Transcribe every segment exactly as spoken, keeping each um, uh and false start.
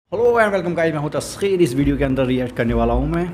Hello and welcome guys, मैं हूं तस्खीर। इस वीडियो के अंदर रिएक्ट करने वाला हूं मैं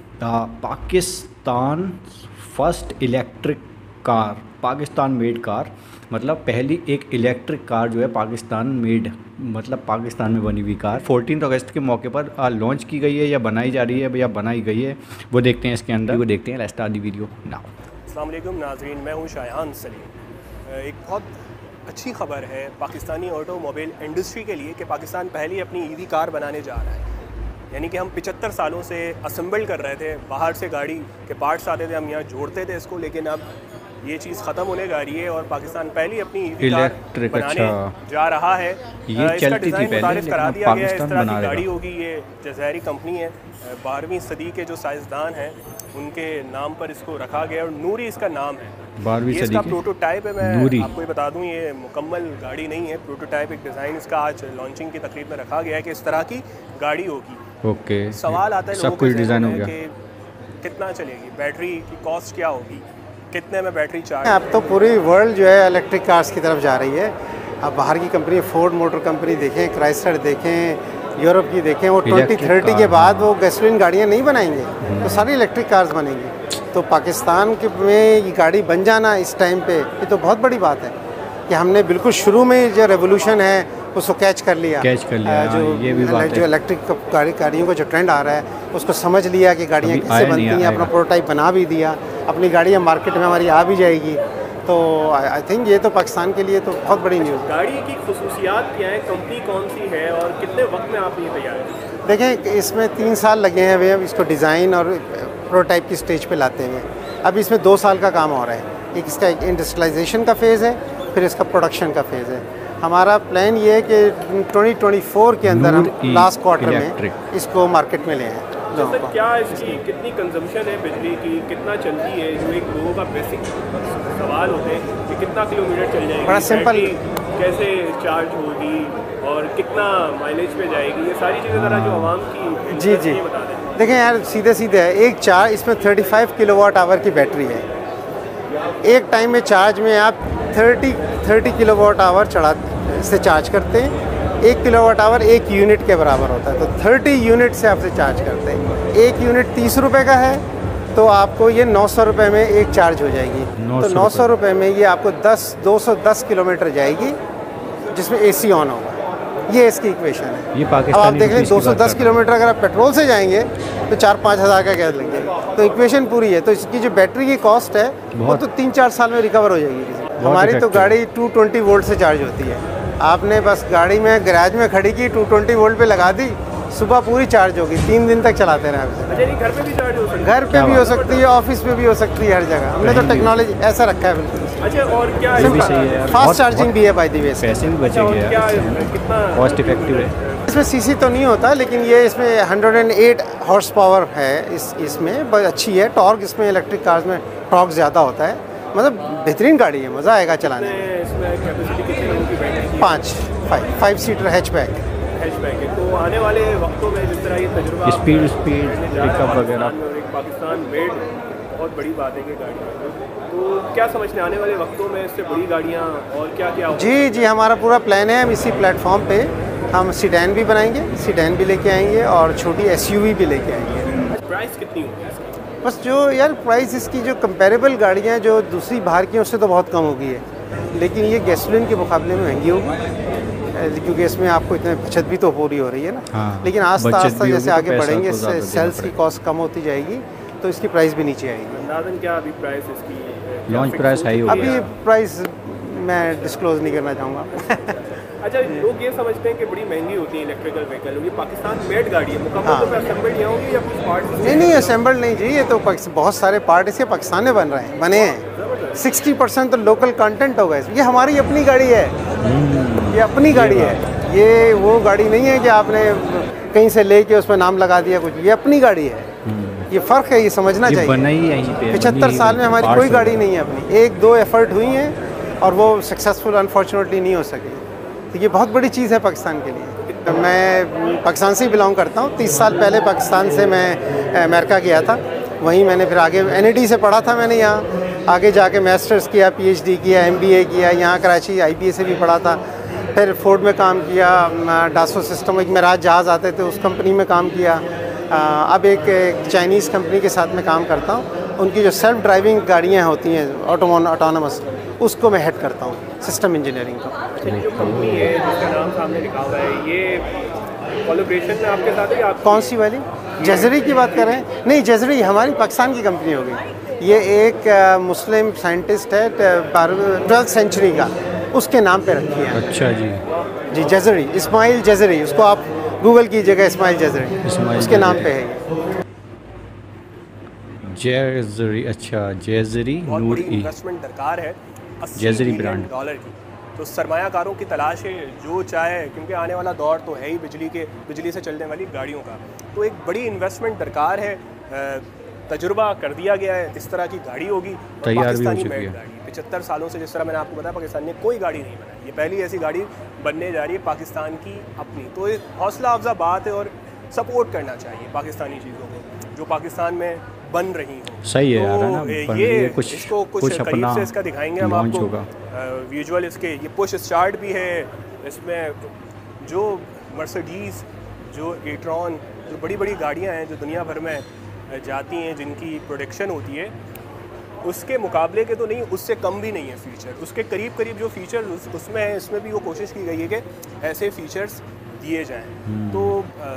Pakistan first electric car, Pakistan made car, मतलब पहली एक इलेक्ट्रिक कार जो है पाकिस्तान मेड, मतलब पाकिस्तान में बनी हुई कार चौदह अगस्त के मौके पर लॉन्च की गई है या बनाई जा रही है या बनाई गई है, वो देखते हैं इसके अंदर, वो देखते हैं। Let's start the video now. अस्सलाम वालेकुम नाज़रीन, मैं हूं शायान सलीम। एक बहुत अच्छी खबर है पाकिस्तानी ऑटोमोबाइल इंडस्ट्री के लिए कि पाकिस्तान पहली अपनी ईवी कार बनाने जा रहा है। यानी कि हम पचहत्तर सालों से असेंबल कर रहे थे, बाहर से गाड़ी के पार्ट्स आते थे, हम यहाँ जोड़ते थे इसको, लेकिन अब ये चीज़ ख़त्म होने जा रही है और पाकिस्तान पहली अपनी ईवी कार बनाने अच्छा। जा रहा है। ये इसका डिज़ाइन मुतारिफ करा दिया गया है, इस तरह की गाड़ी होगी। ये जज़ायरी कंपनी है, बारहवीं सदी के जो साइंसदान हैं उनके नाम पर इसको रखा गया और नूरी इसका नाम है। बारहवीं सदी का प्रोटोटाइप है, मैं आपको ये बता दूं, ये मुकम्मल गाड़ी नहीं है, प्रोटोटाइप एक डिज़ाइन इसका आज लॉन्चिंग की तकरीब में रखा गया है कि इस तरह की गाड़ी होगी। ओके, सवाल आता है सब कुछ डिज़ाइन हो गया कि कितना चलेगी, बैटरी की कॉस्ट क्या होगी, कितने में बैटरी चार्ज। अब तो पूरी वर्ल्ड जो है इलेक्ट्रिक कार्स की तरफ जा रही है। अब बाहर की कंपनी, फोर्ड मोटर कंपनी देखें, क्राइसलर देखें, यूरोप की देखें, वो ट्वेंटी थर्टी के बाद वो गैसोलीन गाड़ियाँ नहीं बनाएंगे, तो सारी इलेक्ट्रिक कार्स बनेंगी। तो पाकिस्तान के में ये गाड़ी बन जाना इस टाइम पे, ये तो बहुत बड़ी बात है कि हमने बिल्कुल शुरू में जो रेवोल्यूशन है उसको कैच कर लिया कैच कर लिया जो ये भी बात जो इलेक्ट्रिक गाड़ी गाड़ियों का जो ट्रेंड आ रहा है उसको समझ लिया कि गाड़ियाँ कैसे बनती हैं, अपना प्रोटोटाइप बना भी दिया, अपनी गाड़ियाँ मार्केट में हमारी आ भी जाएगी। तो आई थिंक ये तो पाकिस्तान के लिए तो बहुत बड़ी न्यूज़। गाड़ी की खुसूसियात क्या है, कंपनी कौन सी है और कितने वक्त में आप ये तैयार है? देखें, इसमें तीन साल लगे हैं अभी, अब इसको डिज़ाइन और प्रोटोटाइप की स्टेज पे लाते हुए। अब इसमें दो साल का काम हो रहा है। एक इसका इंडस्ट्रियलाइजेशन का फेज़ है, फिर इसका प्रोडक्शन का फेज़ है। हमारा प्लान ये है कि ट्वेंटी ट्वेंटी फोर के अंदर हम लास्ट क्वार्टर में इसको मार्केट में ले आएँ। तो सर, क्या इसकी कितनी कंजम्पशन है बिजली की, कितना चलती है, जो एक लोगों का बेसिक सवाल होते हैं कि कितना किलोमीटर चल जाएगी, बड़ा सिंपल, कैसे चार्ज होगी और कितना माइलेज पे जाएगी, ये सारी चीज़ें ज़रा जो आवाम की जी जी बता दें। देखें यार, सीधे सीधे है, एक चार्ज इसमें पैंतीस किलोवाट आवर की बैटरी है। एक टाइम में चार्ज में आप तीस तीस किलोवाट आवर चढ़ा से चार्ज करते हैं। एक किलोवाट आवर एक यूनिट के बराबर होता है, तो तीस यूनिट से आपसे चार्ज करते हैं। एक यूनिट तीस रुपए का है, तो आपको ये नौ सौ रुपये में एक चार्ज हो जाएगी। तो नौ सौ रुपये में ये आपको दस दो सौ दस किलोमीटर जाएगी, जिसमें एसी ऑन होगा। ये इसकी इक्वेशन है। ये अब आप देख लें, दो सौ दस किलोमीटर अगर आप पेट्रोल से जाएंगे तो चार पाँच हज़ार का गैस लग जाएगा। तो इक्वेशन पूरी है। तो इसकी जो बैटरी की कॉस्ट है वो तो तीन चार साल में रिकवर हो जाएगी। हमारी तो गाड़ी टू ट्वेंटी वोल्ट से चार्ज होती है। आपने बस गाड़ी में गैराज में खड़ी की, टू ट्वेंटी वोल्ट पे लगा दी, सुबह पूरी चार्ज होगी, तीन दिन तक चलाते रहे आप। घर पे भी चार्ज हो सकती है? घर पे भी हो सकती है, ऑफिस पे भी हो सकती है, हर जगह हमने तो टेक्नोलॉजी ऐसा रखा है बिल्कुल। अच्छा, और क्या फास्ट चार्जिंग भी है बाय द वे, पैसे भी बचेंगे, कितना कॉस्ट इफेक्टिव है। इसमें सीसी तो नहीं होता, लेकिन ये इसमें एक सौ आठ हॉर्स पावर है। इस इसमें बहुत अच्छी है टॉर्क, इसमें इलेक्ट्रिक कार्स में टॉर्क ज़्यादा होता है, मतलब बेहतरीन गाड़ी है, मज़ा आएगा चलाने में। इसमें कैपेसिटी कितने लोगों की बैटरी? पाँच five five seater hatchback hatchback है। तो आने वाले वक्तों में जिस तरह ये तजुर्बा स्पीड स्पीड पिकअप वगैरह, और एक पाकिस्तान मेड बहुत बड़ी बात है कि गाड़ी, तो क्या समझने आने वाले वक्तों में इससे बड़ी गाड़ियाँ और क्या क्या? जी जी, हमारा पूरा प्लान है। हम इसी प्लेटफॉर्म पे हम सीडैन भी बनाएंगे, सीडैन भी लेके आएंगे और छोटी एसयूवी भी लेके आएंगे। प्राइस कितनी होगी इसकी? बस जो यार प्राइस इसकी जो कंपेरेबल गाड़ियाँ जो दूसरी बाहर की उससे तो बहुत कम होगी है, लेकिन ये गैसोलीन के मुकाबले में महंगी होगी, क्योंकि इसमें आपको इतने बचत भी तो पूरी हो रही है ना। हाँ, लेकिन आस्ता आस्ता जैसे आगे बढ़ेंगे, तो सेल्स की कॉस्ट कम होती जाएगी, तो इसकी प्राइस भी नीचे आएगी। अंदाज़न क्या अभी प्राइस इसकी लॉन्च प्राइस हाई होगी? अभी प्राइस मैं डिस्क्लोज नहीं करना चाहूँगा। अच्छा, लोग ये समझते हैं कि बड़ी महंगी होती है इलेक्ट्रिकल व्हीकल, ये पाकिस्तान मेड गाड़ी है, मुकम्मल तौर पे असेंबल्ड यहाँ होगी या कुछ पार्ट? नहीं नहीं, असेंबल्ड नहीं जी, ये तो बहुत सारे पार्ट इसके पाकिस्तान में बन रहे हैं, बने हैं। सिक्सटी परसेंट तो लोकल कंटेंट होगा इसमें। ये हमारी अपनी गाड़ी है, ये अपनी गाड़ी है, ये वो गाड़ी नहीं है कि आपने कहीं से लेके उस पर नाम लगा दिया कुछ। ये अपनी गाड़ी है, ये फ़र्क है, ये समझना चाहिए। पचहत्तर साल में हमारी कोई गाड़ी नहीं है अपनी। एक दो एफर्ट हुई हैं और वो सक्सेसफुल अनफॉर्चुनेटली नहीं हो सके, तो ये बहुत बड़ी चीज़ है पाकिस्तान के लिए। तो मैं पाकिस्तान से ही बिलोंग करता हूँ। तीस साल पहले पाकिस्तान से मैं अमेरिका गया था, वहीं मैंने फिर आगे एन ई डी से पढ़ा था मैंने यहाँ, आगे जाके मास्टर्स किया, पी एच डी किया, एम बी ए किया, यहाँ कराची आई बी ए से भी पढ़ा था। फिर फोर्ड में काम किया, डासो सिस्टम, एक मेराज जहाज़ आते थे उस कंपनी में काम किया। अब एक, एक चाइनीज़ कंपनी के साथ मैं काम करता हूँ, उनकी जो सेल्फ ड्राइविंग गाड़ियाँ होती हैं ऑटोमोन ऑटोनमस, उसको मैं हेड करता हूँ, सिस्टम इंजीनियरिंग का। जो कंपनी है जिसका नाम सामने लिखा हुआ है, ये कोलैबोरेशन में आपके साथ है या आप? कौन सी वाली? जजरी की बात कर रहे हैं? नहीं, जजरी हमारी पाकिस्तान की कंपनी होगी। ये एक आ, मुस्लिम साइंटिस्ट है, ट्वेल्थ सेंचुरी का, उसके नाम पे रखी है। अच्छा जी जी, जजरी, इस्माइल जजरी, उसको आप गूगल कीजिएगा, इस्माइल जजरी, उसके नाम पे है जैजरी। अच्छा, जैजरी नूर ई, इन्वेस्टमेंट दरकार है जैजरी ब्रांड डॉलर की। तो सरमायाकारों की तलाश है जो चाहे, क्योंकि आने वाला दौर तो है ही बिजली के बिजली से चलने वाली गाड़ियों का, तो एक बड़ी इन्वेस्टमेंट दरकार है। तजुर्बा कर दिया गया है, इस तरह की गाड़ी होगी, तैयार भी हो चुकी है। गाड़ी पचहत्तर सालों से, जिस तरह मैंने आपको बताया, पाकिस्तान ने कोई गाड़ी नहीं बनाई, ये पहली ऐसी गाड़ी बनने जा रही है पाकिस्तान की अपनी। तो एक हौसला अफजा बात है और सपोर्ट करना चाहिए पाकिस्तानी चीज़ों को जो पाकिस्तान में बन रही हो। सही है तो यार, है ना, बन ये रही है, कुछ इसको कुछ, कुछ करीब अपना से इसका दिखाएंगे हम लॉन्च आपको होगा। विजुअल इसके, ये पुश स्टार्ट भी है इसमें। जो मर्सिडीज़, जो ई-ट्रॉन, जो बड़ी बड़ी गाड़ियाँ हैं जो दुनिया भर में जाती हैं, जिनकी प्रोडक्शन होती है, उसके मुकाबले के तो नहीं, उससे कम भी नहीं है फीचर, उसके करीब करीब जो फीचर उस, उसमें है, इसमें भी वो कोशिश की गई है कि ऐसे फीचर्स दिए जाएं। तो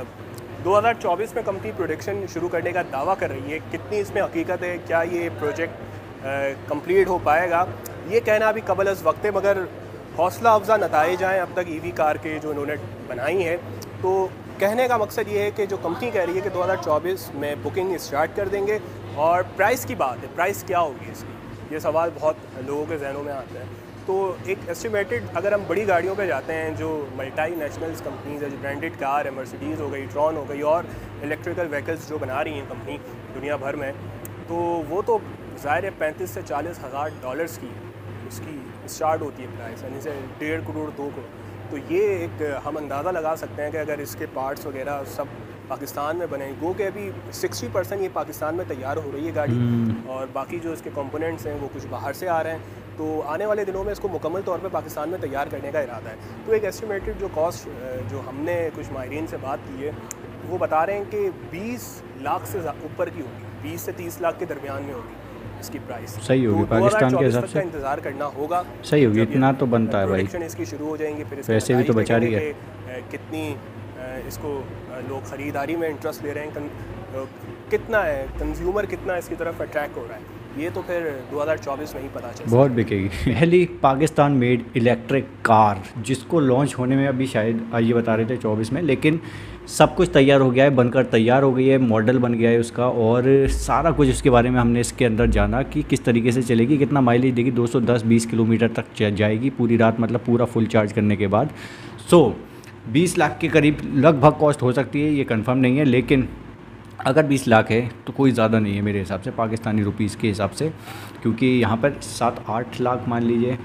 दो हज़ार चौबीस में कंपनी प्रोडक्शन शुरू करने का दावा कर रही है। कितनी इसमें हकीकत है, क्या ये प्रोजेक्ट कंप्लीट हो पाएगा, ये कहना अभी कबल अज़ वक्त है, मगर हौसला अफजा नताइज आएँ अब तक ईवी कार के जो उन्होंने बनाई हैं। तो कहने का मकसद ये है कि जो कंपनी कह रही है कि दो हज़ार चौबीस में बुकिंग स्टार्ट कर देंगे। और प्राइस की बात है, प्राइस क्या होगी इसकी, ये सवाल बहुत लोगों के जहनों में आता है। तो एक एस्टिमेटेड, अगर हम बड़ी गाड़ियों पे जाते हैं जो मल्टी नेशनल्स कंपनीज है, जो ब्रांडेड कार है, मर्सिडीज़ हो गई, ट्रॉन हो गई, और इलेक्ट्रिकल व्हीकल्स जो बना रही हैं कंपनी दुनिया भर में, तो वो तो ज़ाहिर है पैंतीस से चालीस हज़ार डॉलर्स की उसकी स्टार्ट होती है प्राइस, यानी से डेढ़ करोड़ दो करोड़। तो ये एक हम अंदाज़ा लगा सकते हैं कि अगर इसके पार्ट्स वगैरह सब पाकिस्तान में बने, गो के अभी साठ परसेंट ये पाकिस्तान में तैयार हो रही है गाड़ी, और बाकी जो इसके कंपोनेंट्स हैं वो कुछ बाहर से आ रहे हैं। तो आने वाले दिनों में इसको मुकम्मल तौर पे पाकिस्तान में तैयार करने का इरादा है। तो एक एस्टिमेटेड जो कॉस्ट, जो हमने कुछ माहिरीन से बात की है, वो बता रहे हैं कि बीस लाख से ऊपर की होगी, बीस से तीस लाख के दरमियान में होगी इसकी प्राइस। सही होगी, तो पाकिस्तान के हिसाब से इंतज़ार करना होगा। सही होगी, इतना तो बनता है भाई, इसकी शुरू हो जाएंगी, फिर वैसे भी तो बचा रही है, कितनी इसको लोग ख़रीदारी में इंटरेस्ट ले रहे हैं, कितना है कंज्यूमर, कितना इसकी तरफ अट्रैक्ट हो रहा है, ये तो फिर दो हज़ार चौबीस में ही पता चल, बहुत बिकेगी। पहली पाकिस्तान मेड इलेक्ट्रिक कार जिसको लॉन्च होने में अभी शायद ये बता रहे थे चौबीस में, लेकिन सब कुछ तैयार हो गया है, बनकर तैयार हो गई है, मॉडल बन गया है उसका, और सारा कुछ उसके बारे में हमने इसके अंदर जाना कि किस तरीके से चलेगी, कितना माइलेज देगी, दो सौ दस बीस किलोमीटर तक जाएगी पूरी रात, मतलब पूरा फुल चार्ज करने के बाद। सो बीस लाख के करीब लगभग कॉस्ट हो सकती है, ये कंफर्म नहीं है, लेकिन अगर बीस लाख है तो कोई ज़्यादा नहीं है मेरे हिसाब से, पाकिस्तानी रुपीस के हिसाब से, क्योंकि यहाँ पर सात आठ लाख मान लीजिए,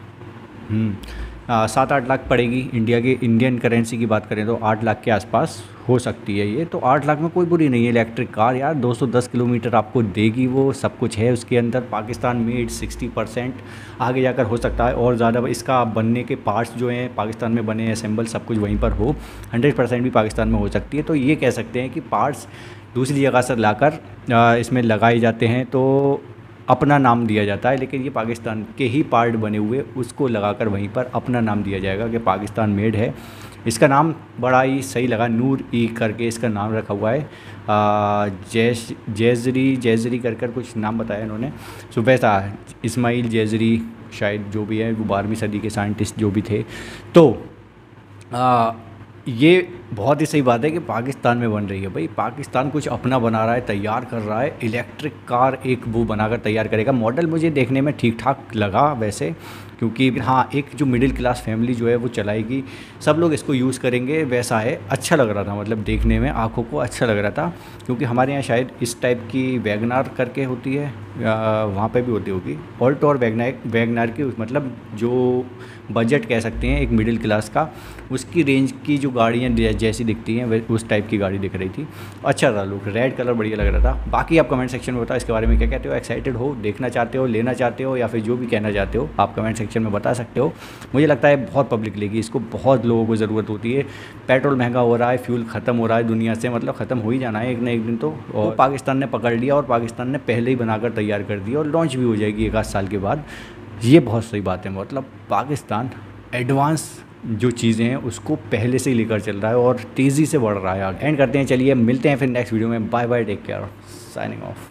सात आठ लाख पड़ेगी इंडिया के, इंडियन करेंसी की बात करें तो आठ लाख के आसपास हो सकती है ये। तो आठ लाख में कोई बुरी नहीं है इलेक्ट्रिक कार यार, दो सौ दस किलोमीटर आपको देगी, वो सब कुछ है उसके अंदर, पाकिस्तान मेड साठ परसेंट, आगे जाकर हो सकता है और ज़्यादा इसका बनने के पार्ट्स जो हैं पाकिस्तान में बने, असेंबल सब कुछ वहीं पर हो, हंड्रेड परसेंट भी पाकिस्तान में हो सकती है। तो ये कह सकते हैं कि पार्ट्स दूसरी जगह से लाकर इसमें लगाए जाते हैं तो अपना नाम दिया जाता है, लेकिन ये पाकिस्तान के ही पार्ट बने हुए उसको लगाकर वहीं पर अपना नाम दिया जाएगा कि पाकिस्तान मेड है। इसका नाम बड़ा ही सही लगा, नूर ई करके इसका नाम रखा हुआ है, जैश जैजरी जैजरी कर कर कुछ नाम बताया इन्होंने। सो वैसा इस्माइल जैजरी शायद जो भी है, वो बारहवीं सदी के साइंटिस्ट जो भी थे। तो आ, ये बहुत ही सही बात है कि पाकिस्तान में बन रही है भाई, पाकिस्तान कुछ अपना बना रहा है, तैयार कर रहा है, इलेक्ट्रिक कार एक वो बनाकर तैयार करेगा। मॉडल मुझे देखने में ठीक ठाक लगा वैसे, क्योंकि हाँ एक जो मिडिल क्लास फैमिली जो है वो चलाएगी, सब लोग इसको यूज़ करेंगे, वैसा है, अच्छा लग रहा था, मतलब देखने में आँखों को अच्छा लग रहा था। क्योंकि हमारे यहाँ शायद इस टाइप की वैगनार करके होती है, वहाँ पे भी होती होगी ऑल्टो और वैगनार वैगनार की, मतलब जो बजट कह सकते हैं एक मिडिल क्लास का, उसकी रेंज की जो गाड़ियाँ जैसी दिखती हैं वै उस टाइप की गाड़ी दिख रही थी। अच्छा था लुक, रेड कलर बढ़िया लग रहा था। बाकी आप कमेंट सेक्शन में बताओ इसके बारे में क्या कहते हो, एक्साइटेड हो, देखना चाहते हो, लेना चाहते हो, या फिर जो भी कहना चाहते हो आप कमेंट सेक्शन में बता सकते हो। मुझे लगता है बहुत पब्लिक लेगी इसको, बहुत लोगों को ज़रूरत होती है। पेट्रोल महंगा हो रहा है, फ्यूल ख़त्म हो रहा है दुनिया से, मतलब ख़त्म हो ही जाना है एक ना एक दिन तो, और पाकिस्तान ने पकड़ लिया और पाकिस्तान ने पहले ही बनाकर तैयार कर दिया और लॉन्च भी हो जाएगी एक आध साल के बाद। ये बहुत सही बात है, मतलब पाकिस्तान एडवांस जो चीज़ें हैं उसको पहले से ही लेकर चल रहा है और तेज़ी से बढ़ रहा है आगे। एंड करते हैं, चलिए मिलते हैं फिर नेक्स्ट वीडियो में। Bye bye, take care, signing of.